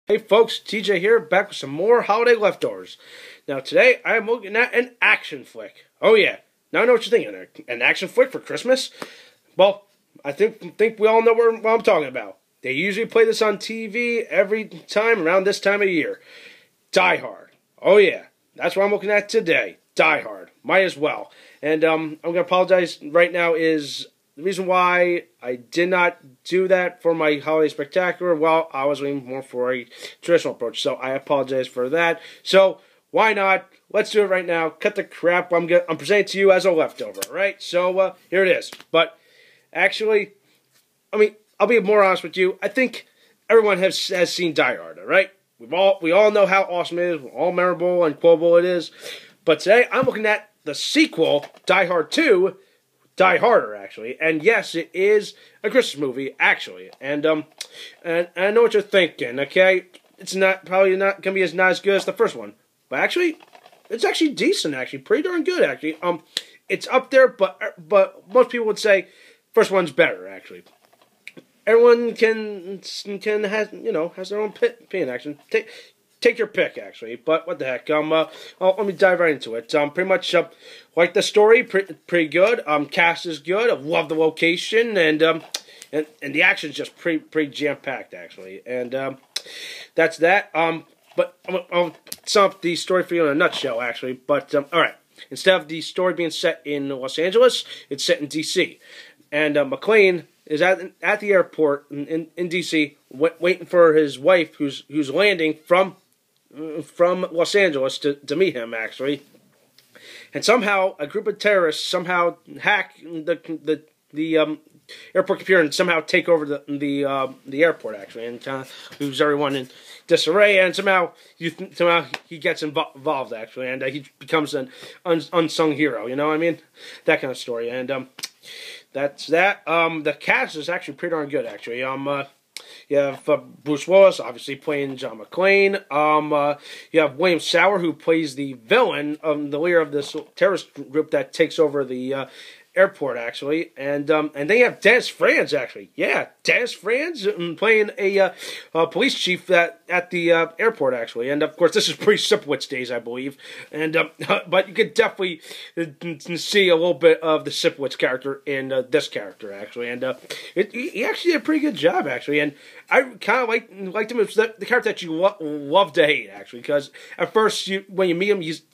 Hey folks, TJ here, back with some more holiday leftovers. Now today I am looking at an action flick. Oh yeah, now I know what you're thinking. An action flick for Christmas? Well, I think we all know what I'm talking about. They usually play this on TV every time around this time of year. Die Hard. Oh yeah, that's what I'm looking at today. Die Hard. Might as well. And I'm going to apologize right now is the reason why I did not do that for my holiday spectacular, well, I was waiting more for a traditional approach, so I apologize for that. So why not? Let's do it right now. Cut the crap I'm presenting to you as a leftover, right? So here it is. But actually, I'll be more honest with you. I think everyone has seen Die Hard, right? We all know how awesome it is, all memorable and quotable it is. But today I'm looking at the sequel, Die Hard 2. Die Harder, actually. And yes, it is a Christmas movie, actually. And I know what you're thinking, okay? It's probably not gonna be not as good as the first one. But actually, it's actually decent, actually. Pretty darn good, actually. It's up there, but most people would say first one's better, actually. Everyone has their own opinion, actually. Take your pick, actually. But what the heck? Let me dive right into it. Pretty much like the story, pretty good. Cast is good. I love the location, and the action's just pretty jam packed, actually. And that's that. But I'll sum up the story for you in a nutshell, actually. But all right, instead of the story being set in Los Angeles, it's set in D.C. And McClane is at the airport in D.C. waiting for his wife, who's landing from Los Angeles to meet him, actually. And somehow a group of terrorists hack the airport computer and somehow take over the airport, actually, and kind of moves everyone in disarray. And somehow he gets involved, actually, and he becomes an unsung hero. You know what I mean? That kind of story. And that's that. The cast is actually pretty darn good, actually. You have Bruce Willis, obviously, playing John McClane. You have William Sauer, who plays the villain, the leader of this terrorist group that takes over the airport, actually. And then you have Dennis Franz, actually. Yeah, Dennis Franz playing a police chief at the airport, actually. And, of course, this is pre-Sipowicz days, I believe. And but you could definitely see a little bit of the Sipowicz character in this character, actually. And he actually did a pretty good job, actually. And I kind of liked him as the character that you love to hate, actually. Because at first, when you meet him, he's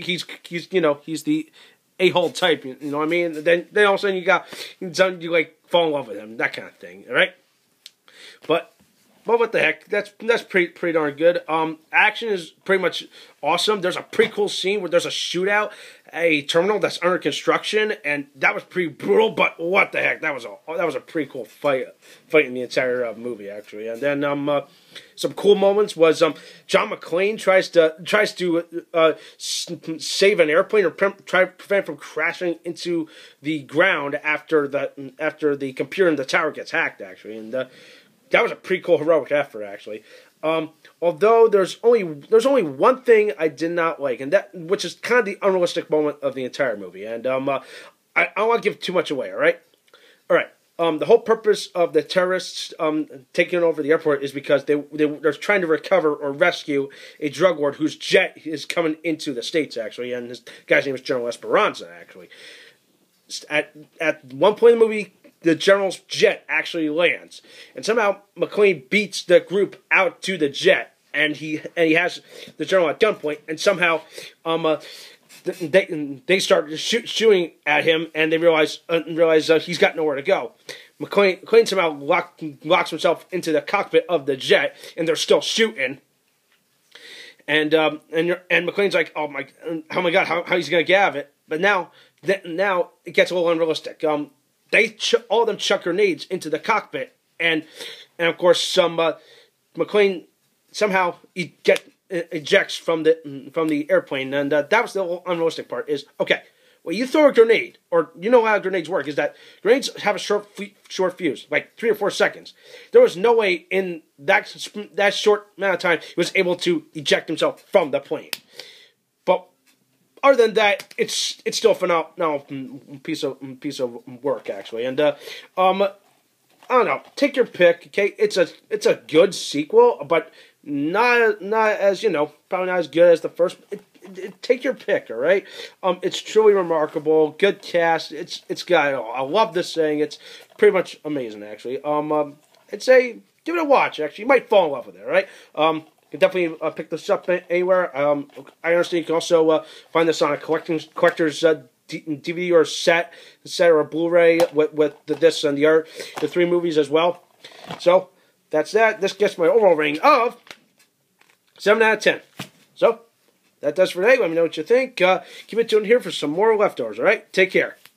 the a-hole type, you know what I mean? Then all of a sudden you fall in love with him, that kind of thing, all right? But what the heck? That's pretty darn good. Action is pretty much awesome. There's a pretty cool scene where there's a shootout, a terminal that's under construction, and that was pretty brutal. But what the heck? That was a pretty cool fight in the entire movie, actually. And then some cool moments was John McClane tries to save an airplane or try to prevent it from crashing into the ground after the computer in the tower gets hacked, actually. And that was a pretty cool heroic effort, actually. Although there's only one thing I did not like, and which is kind of the unrealistic moment of the entire movie. And I don't want to give too much away. All right. The whole purpose of the terrorists taking over the airport is because they're trying to recover or rescue a drug lord whose jet is coming into the States, actually, and this guy's name is General Esperanza, actually. At one point in the movie, the general's jet actually lands, and somehow McClane beats the group out to the jet, and he has the general at gunpoint, and somehow they start shooting at him, and they realize he's got nowhere to go. McClane somehow locks himself into the cockpit of the jet, and they're still shooting. And McClane's like, oh my god, how he's gonna get out of it? But now it gets a little unrealistic. All of them chuck grenades into the cockpit, and of course McClane somehow ejects from the airplane, and that was the unrealistic part. Is okay. Well, you throw a grenade, or you know how grenades work. Is that grenades have a short fuse, like 3 or 4 seconds. There was no way in that short amount of time he was able to eject himself from the plane. But other than that, it's still a phenomenal piece of work, actually. And I don't know. Take your pick. Okay, it's a good sequel, but not as, probably not as good as the first. Take your pick, all right? It's truly remarkable. Good cast. It's got. I love this thing. It's pretty much amazing, actually. I'd say give it a watch. Actually, you might fall in love with it, all right? You can definitely pick this up anywhere. I understand you can also find this on a collector's DVD or set or a Blu-ray with the discs and the 3 movies as well. So that's that. This gets my overall rating of 7 out of 10. So that does for today. Let me know what you think. Keep it tuned here for some more leftovers. All right, take care.